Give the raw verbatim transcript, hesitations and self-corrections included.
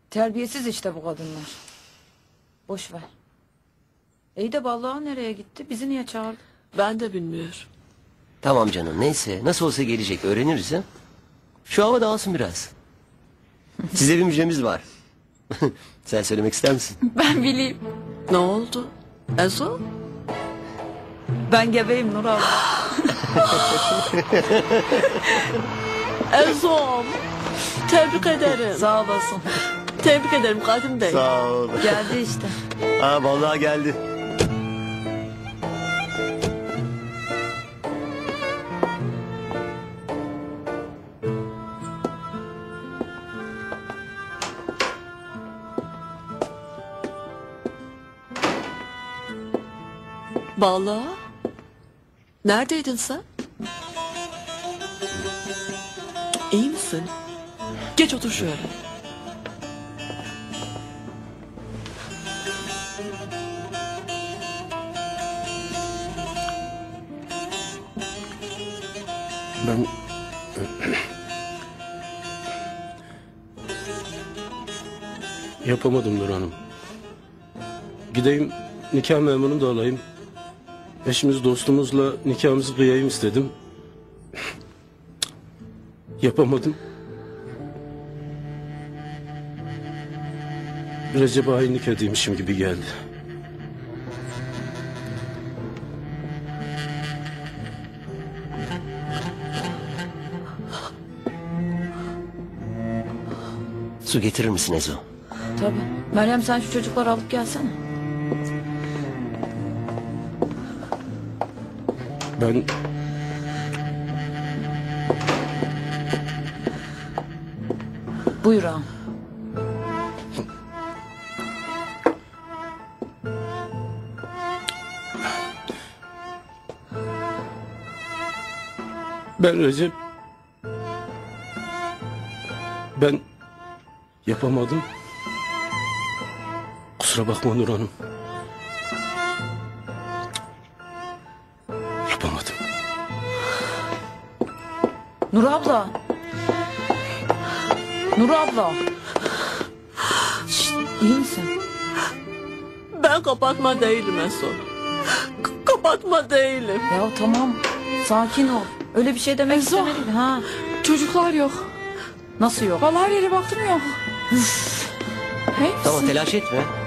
Terbiyesiz işte bu kadınlar. Boş ver. İyi de balığa nereye gitti? Bizi niye çağırdı? Ben de bilmiyorum. Tamam canım, neyse. Nasıl olsa gelecek, öğreniriz ha. Şu hava dağılsın biraz. Size bir müjdemiz var. Sen söylemek ister misin? Ben bileyim. Ne oldu? Ezo? Ben gebeyim Nur abla. Ezo'm. Tebrik ederim. Sağ olasın. Tebrik ederim Kadim Bey. Sağ ol. Geldi işte. Aa, vallahi geldi. Vallahi. Neredeydin sen? İyi misin? Geç otur şöyle. Ben... Yapamadım Nur Hanım. Gideyim nikah memurunu da alayım. Eşimiz dostumuzla nikahımızı kıyayım istedim. Yapamadım. Recep'e hainlik edeymişim gibi geldi. Su getirir misin Ezo? Tabii. Meryem sen şu çocukları alıp gelsene. Ben... Buyur ağam. Ben Recep... Ben... Yapamadım. Kusura bakma Nur Hanım. Yapamadım. Nur abla. Nur abla. Şşt, iyi misin? Ben kapatma değilim Ezo. K- kapatma değilim. Ya tamam. Sakin ol. Öyle bir şey demek Ezo. istemedim. Ha. Çocuklar yok. Nasıl yok? Vallahi her yere baktım yok. Hey, Tamam, telaş etme.